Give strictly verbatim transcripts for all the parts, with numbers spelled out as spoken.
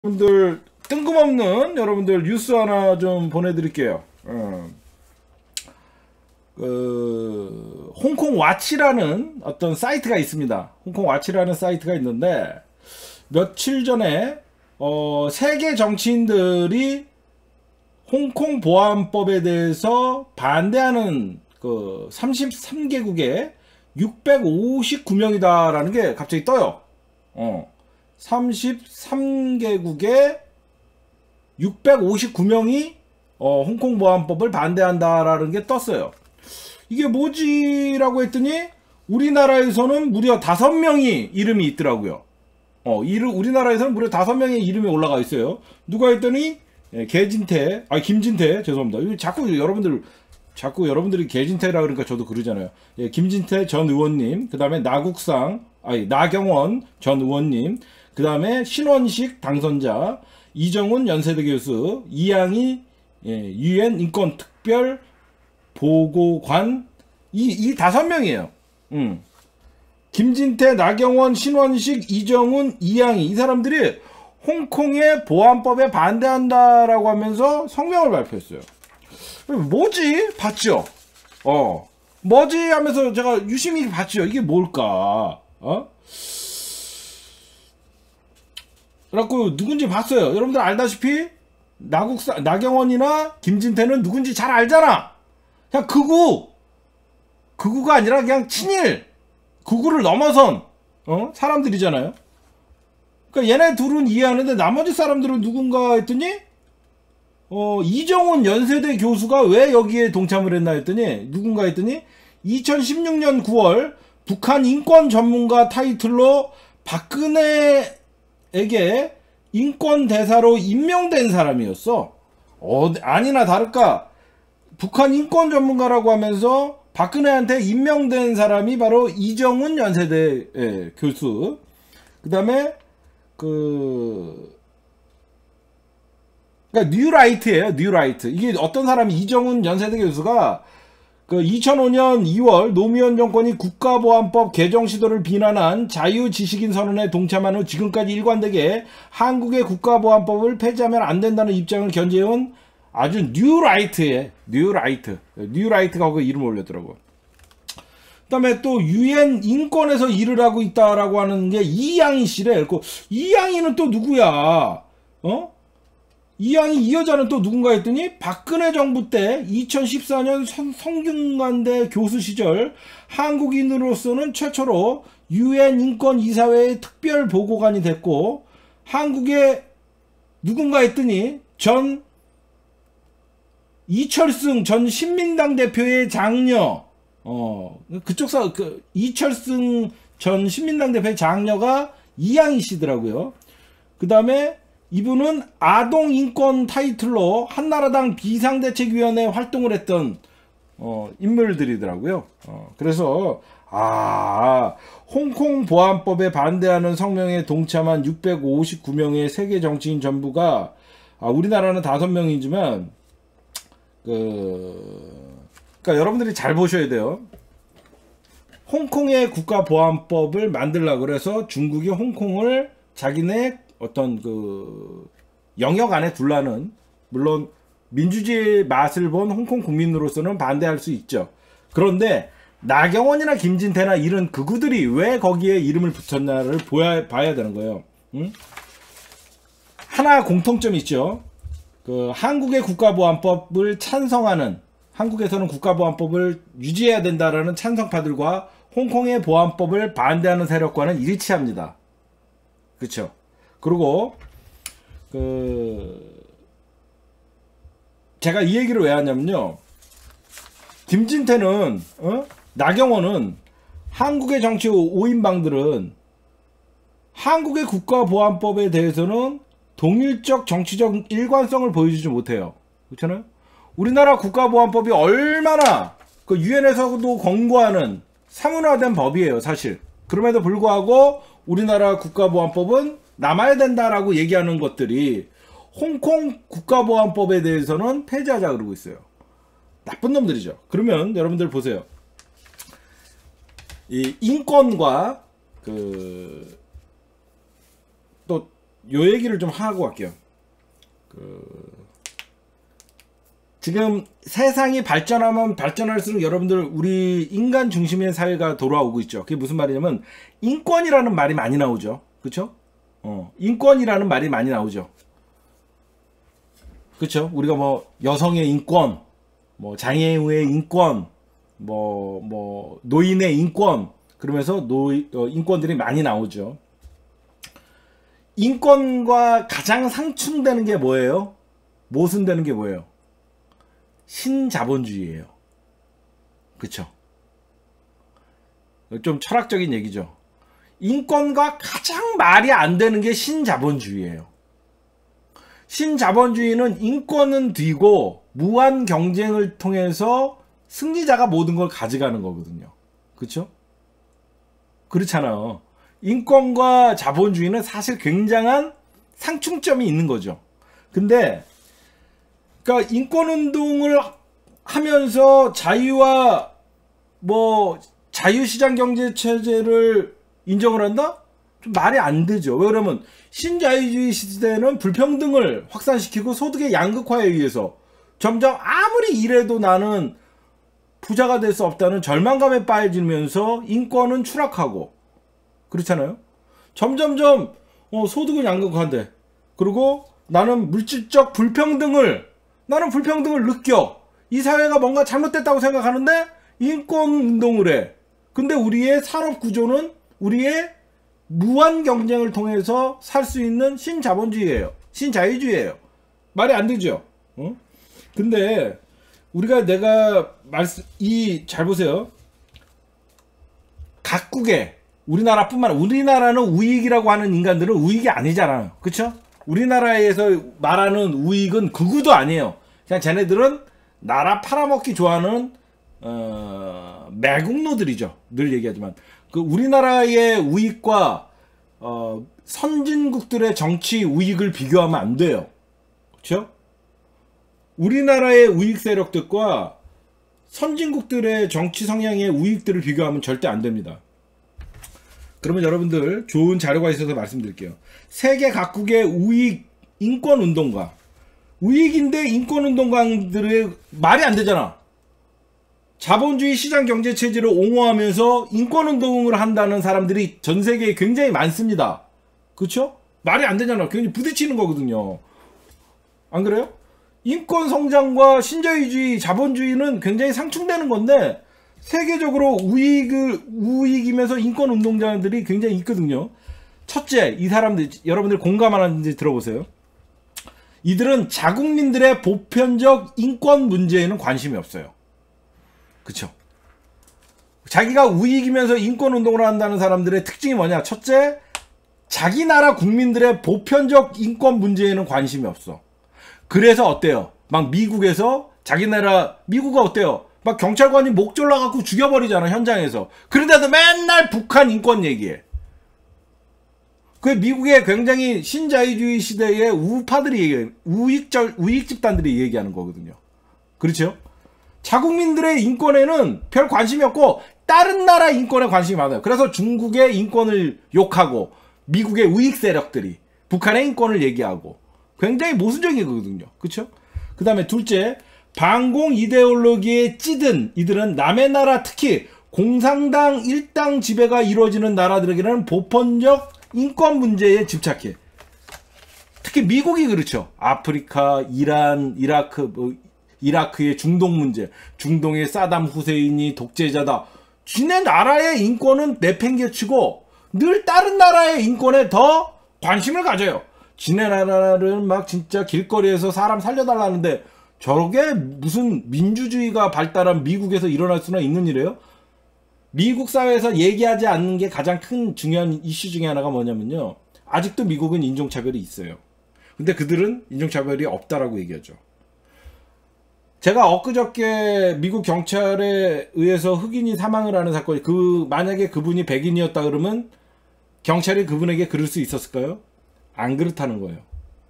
여러분들 뜬금없는 여러분들 뉴스 하나 좀 보내드릴게요. 어. 그 홍콩 와치라는 어떤 사이트가 있습니다. 홍콩 와치라는 사이트가 있는데 며칠 전에 어, 세계 정치인들이 홍콩 보안법에 대해서 반대하는 그 삼십삼 개국에 육백오십구 명이다라는 게 갑자기 떠요. 어. 삼십삼 개국에 육백오십구 명이 어, 홍콩 보안법을 반대한다라는 게 떴어요. 이게 뭐지라고 했더니 우리나라에서는 무려 다섯 명이 이름이 있더라고요. 어, 이름, 우리나라에서는 무려 다섯 명의 이름이 올라가 있어요. 누가 했더니 예, 개진태, 아 김진태 죄송합니다. 자꾸 여러분들 자꾸 여러분들이 개진태라 그러니까 저도 그러잖아요. 예, 김진태 전 의원님, 그 다음에 나국상, 아니 나경원 전 의원님, 그 다음에 신원식 당선자, 이정훈 연세대 교수, 이양희 예, 유엔 인권 특별 보고관, 이, 이 다섯 명이에요. 음. 김진태, 나경원, 신원식, 이정훈, 이양희, 이 사람들이 홍콩의 보안법에 반대한다라고 하면서 성명을 발표했어요. 뭐지? 봤죠? 어. 뭐지? 하면서 제가 유심히 봤죠. 이게 뭘까? 어? 그래갖고 누군지 봤어요. 여러분들 알다시피 나국사, 나경원이나 김진태는 누군지 잘 알잖아. 그냥 극우. 극우가 아니라 그냥 친일. 극우를 넘어선 어? 사람들이잖아요. 그러니까 얘네 둘은 이해하는데 나머지 사람들은 누군가 했더니 어, 이정훈 연세대 교수가 왜 여기에 동참을 했나 했더니 누군가 했더니 이천십육 년 구월 북한 인권 전문가 타이틀로 박근혜에게 인권 대사로 임명된 사람이었어. 어, 아니나 다를까 북한 인권 전문가라고 하면서 박근혜한테 임명된 사람이 바로 이정훈 연세대 예, 교수. 그 다음에 그 그러니까 뉴라이트예요. 뉴라이트. 이게 어떤 사람이 이정훈 연세대 교수가 그 이천오 년 이월 노무현 정권이 국가보안법 개정 시도를 비난한 자유지식인 선언에 동참한 후 지금까지 일관되게 한국의 국가보안법을 폐지하면 안 된다는 입장을 견제해온 아주 뉴라이트에 뉴라이트 뉴라이트가 거기 이름 올렸더라고. 그다음에 또 유엔 인권에서 일을 하고 있다라고 하는 게 이양희 씨래. 그 이양희는 또 누구야? 어? 이양희 이 여자는 또 누군가 했더니 박근혜 정부 때 이천십사 년 성, 성균관대 교수 시절 한국인으로서는 최초로 유엔 인권 이사회의 특별 보고관이 됐고 한국의 누군가 했더니 전 이철승 전 신민당 대표의 장녀, 어, 그쪽 사, 그, 이철승 전 신민당 대표의 장녀가 이양희 씨더라고요. 그 다음에 이분은 아동인권 타이틀로 한나라당 비상대책위원회 활동을 했던, 어, 인물들이더라고요. 어, 그래서, 아, 홍콩 보안법에 반대하는 성명에 동참한 육백오십구 명의 세계 정치인 전부가, 아, 우리나라는 다섯 명이지만, 그, 그러니까 여러분들이 잘 보셔야 돼요. 홍콩의 국가보안법을 만들려고 그래서 중국이 홍콩을 자기네 어떤 그 영역 안에 둘라는, 물론 민주주의의 맛을 본 홍콩 국민으로서는 반대할 수 있죠. 그런데 나경원이나 김진태나 이런 극우들이 왜 거기에 이름을 붙였나를 보야, 봐야 되는 거예요. 응? 하나 공통점이 있죠. 그 한국의 국가보안법을 찬성하는, 한국에서는 국가보안법을 유지해야 된다라는 찬성파들과 홍콩의 보안법을 반대하는 세력과는 일치합니다. 그렇죠? 그리고 그 제가 이 얘기를 왜 하냐면요. 김진태는 어? 나경원은 한국의 정치 오인방들은 한국의 국가보안법에 대해서는 동일적 정치적 일관성을 보여주지 못해요. 그렇잖아요? 우리나라 국가보안법이 얼마나 그 유엔에서도 권고하는 사문화된 법이에요, 사실. 그럼에도 불구하고 우리나라 국가보안법은 남아야 된다라고 얘기하는 것들이 홍콩 국가보안법에 대해서는 폐지하자 그러고 있어요. 나쁜 놈들이죠. 그러면 여러분들 보세요. 이 인권과 그 또 요 얘기를 좀 하고 갈게요. 그 지금 세상이 발전하면 발전할수록 여러분들 우리 인간 중심의 사회가 돌아오고 있죠. 그게 무슨 말이냐면 인권이라는 말이 많이 나오죠. 그쵸? 어, 인권이라는 말이 많이 나오죠. 그쵸? 우리가 뭐 여성의 인권, 뭐 장애우의 인권, 뭐, 뭐 노인의 인권, 그러면서 노, 어, 인권들이 많이 나오죠. 인권과 가장 상충되는 게 뭐예요? 모순되는 게 뭐예요? 신자본주의예요. 그쵸? 좀 철학적인 얘기죠. 인권과 가장 말이 안 되는 게 신자본주의예요. 신자본주의는 인권은 뒤고 무한 경쟁을 통해서 승리자가 모든 걸 가져가는 거거든요. 그쵸? 그렇잖아요. 인권과 자본주의는 사실 굉장한 상충점이 있는 거죠. 근데 그러니까 인권운동을 하면서 자유와 뭐 자유시장 경제 체제를 인정을 한다? 좀 말이 안 되죠. 왜 그러면 신자유주의 시대는 불평등을 확산시키고 소득의 양극화에 의해서 점점 아무리 일해도 나는 부자가 될 수 없다는 절망감에 빠지면서 인권은 추락하고 그렇잖아요. 점점점 어, 소득은 양극화인데 그리고 나는 물질적 불평등을 나는 불평등을 느껴. 이 사회가 뭔가 잘못됐다고 생각하는데 인권운동을 해. 근데 우리의 산업구조는 우리의 무한 경쟁을 통해서 살 수 있는 신자본주의예요. 신자유주의예요. 말이 안 되죠. 어? 근데 우리가 내가 말씀 이 잘 보세요. 각국의 우리나라뿐만 아니라 우리나라는 우익이라고 하는 인간들은 우익이 아니잖아요. 그쵸? 우리나라에서 말하는 우익은 극우도 아니에요. 그냥 쟤네들은 나라 팔아먹기 좋아하는 어, 매국노들이죠. 늘 얘기하지만 그 우리나라의 우익과 어, 선진국들의 정치 우익을 비교하면 안 돼요. 그렇죠? 우리나라의 우익 세력들과 선진국들의 정치 성향의 우익들을 비교하면 절대 안 됩니다. 그러면 여러분들 좋은 자료가 있어서 말씀드릴게요. 세계 각국의 우익 인권운동가 우익인데 인권운동가들의 말이 안 되잖아. 자본주의 시장 경제 체제를 옹호하면서 인권운동을 한다는 사람들이 전 세계에 굉장히 많습니다. 그쵸? 말이 안 되잖아. 굉장히 부딪히는 거거든요. 안 그래요? 인권 성장과 신자유주의, 자본주의는 굉장히 상충되는 건데 세계적으로 우익을 우익이면서 인권 운동자들이 굉장히 있거든요. 첫째, 이 사람들 여러분들 공감하는지 들어보세요. 이들은 자국민들의 보편적 인권 문제에는 관심이 없어요. 그쵸? 자기가 우익이면서 인권 운동을 한다는 사람들의 특징이 뭐냐? 첫째, 자기 나라 국민들의 보편적 인권 문제에는 관심이 없어. 그래서 어때요? 막 미국에서 자기 나라 미국은 어때요? 막 경찰관이 목 졸라갖고 죽여버리잖아 현장에서. 그런데도 맨날 북한 인권 얘기해. 그 미국의 굉장히 신자유주의 시대의 우파들이 얘기해. 우익절 우익 집단들이 얘기하는 거거든요. 그렇죠? 자국민들의 인권에는 별 관심이 없고 다른 나라 인권에 관심이 많아요. 그래서 중국의 인권을 욕하고 미국의 우익 세력들이 북한의 인권을 얘기하고 굉장히 모순적이거든요. 그렇죠? 그 다음에 둘째, 반공 이데올로기에 찌든 이들은 남의 나라, 특히 공산당 일당 지배가 이루어지는 나라들에게는 보편적 인권 문제에 집착해. 특히 미국이 그렇죠. 아프리카, 이란, 이라크, 뭐 이라크의 중동 문제, 중동의 사담 후세인이 독재자다. 지네 나라의 인권은 내팽개치고 늘 다른 나라의 인권에 더 관심을 가져요. 지네 나라는 막 진짜 길거리에서 사람 살려달라는데 저게 무슨 민주주의가 발달한 미국에서 일어날 수나 있는 일이에요? 미국 사회에서 얘기하지 않는 게 가장 큰 중요한 이슈 중에 하나가 뭐냐면요. 아직도 미국은 인종차별이 있어요. 근데 그들은 인종차별이 없다라고 얘기하죠. 제가 엊그저께 미국 경찰에 의해서 흑인이 사망을 하는 사건이 그 만약에 그분이 백인이었다 그러면 경찰이 그분에게 그럴 수 있었을까요? 안 그렇다는 거예요.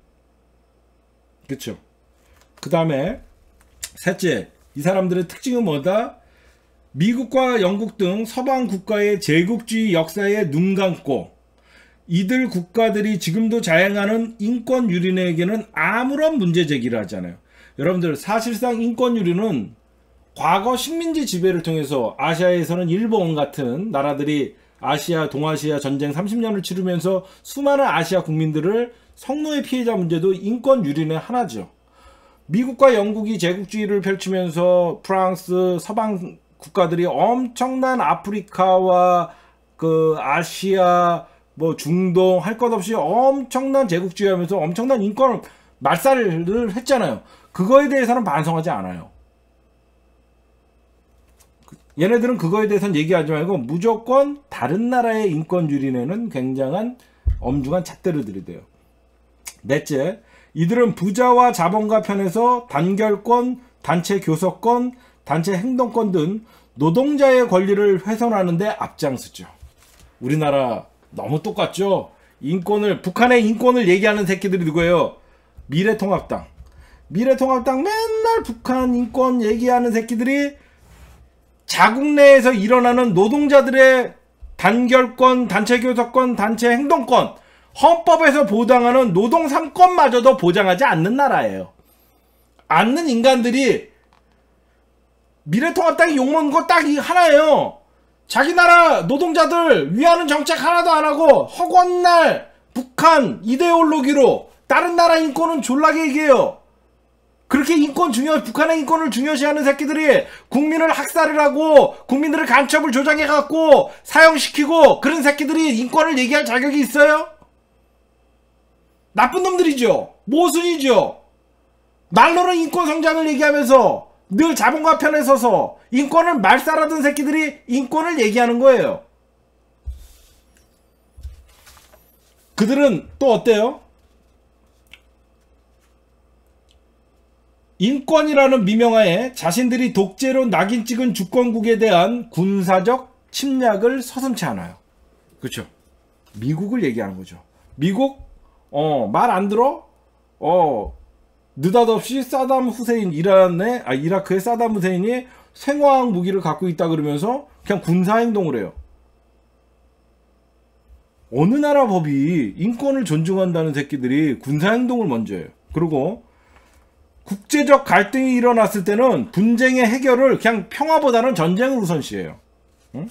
그쵸? 그 다음에 셋째, 이 사람들의 특징은 뭐다? 미국과 영국 등 서방 국가의 제국주의 역사에 눈 감고 이들 국가들이 지금도 자행하는 인권 유린에게는 아무런 문제 제기를 하지 않아요. 여러분들 사실상 인권 유린은 과거 식민지 지배를 통해서 아시아에서는 일본 같은 나라들이 아시아 동아시아 전쟁 삼십 년을 치르면서 수많은 아시아 국민들을 성노예 피해자 문제도 인권 유린의 하나죠. 미국과 영국이 제국주의를 펼치면서 프랑스 서방 국가들이 엄청난 아프리카와 그 아시아 뭐 중동 할 것 없이 엄청난 제국주의 하면서 엄청난 인권을 말살을 했잖아요. 그거에 대해서는 반성하지 않아요. 얘네들은 그거에 대해서는 얘기하지 말고 무조건 다른 나라의 인권 유린에는 굉장한 엄중한 잣대를 들이대요. 넷째, 이들은 부자와 자본가 편에서 단결권, 단체 교섭권, 단체 행동권 등 노동자의 권리를 훼손하는 데 앞장서죠. 우리나라 너무 똑같죠? 인권을, 북한의 인권을 얘기하는 새끼들이 누구예요? 미래통합당. 미래통합당 맨날 북한 인권 얘기하는 새끼들이 자국 내에서 일어나는 노동자들의 단결권, 단체교섭권, 단체 행동권, 헌법에서 보장하는 노동 삼 권마저도 보장하지 않는 나라예요. 않는 인간들이 미래통합당이 욕먹는 거 딱 이 하나예요. 자기 나라 노동자들 위하는 정책 하나도 안 하고 허구한 북한 이데올로기로 다른 나라 인권은 졸라게 얘기해요. 그렇게 인권 중요, 북한의 인권을 중요시하는 새끼들이 국민을 학살을 하고 국민들의 간첩을 조작해갖고 사형시키고 그런 새끼들이 인권을 얘기할 자격이 있어요? 나쁜 놈들이죠. 모순이죠. 말로는 인권 성장을 얘기하면서 늘 자본가 편에 서서 인권을 말살하던 새끼들이 인권을 얘기하는 거예요. 그들은 또 어때요? 인권이라는 미명하에 자신들이 독재로 낙인 찍은 주권국에 대한 군사적 침략을 서슴지 않아요. 그렇죠? 미국을 얘기하는 거죠. 미국 어, 말 안 들어? 어, 느닷없이 사담 후세인 이란의 아 이라크의 사담 후세인이 생화학 무기를 갖고 있다 그러면서 그냥 군사 행동을 해요. 어느 나라 법이 인권을 존중한다는 새끼들이 군사 행동을 먼저 해요. 그리고 국제적 갈등이 일어났을 때는 분쟁의 해결을 그냥 평화보다는 전쟁을 우선시해요. 응?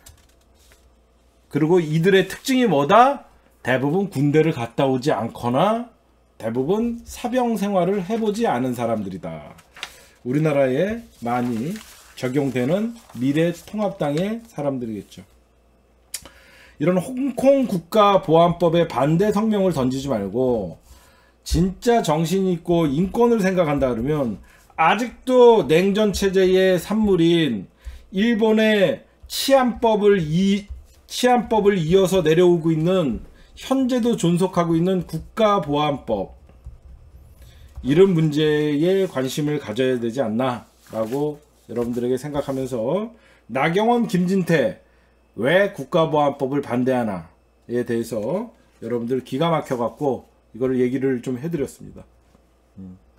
그리고 이들의 특징이 뭐다? 대부분 군대를 갔다 오지 않거나 대부분 사병 생활을 해보지 않은 사람들이다. 우리나라에 많이 적용되는 미래통합당의 사람들이겠죠. 이런 홍콩 국가보안법에 반대 성명을 던지지 말고 진짜 정신이 있고 인권을 생각한다 그러면 아직도 냉전체제의 산물인 일본의 치안법을 이, 치안법을 이어서 내려오고 있는 현재도 존속하고 있는 국가보안법 이런 문제에 관심을 가져야 되지 않나 라고 여러분들에게 생각하면서 나경원, 김진태 왜 국가보안법을 반대하나에 대해서 여러분들 기가 막혀 갖고 이거를 얘기를 좀 해드렸습니다. 음.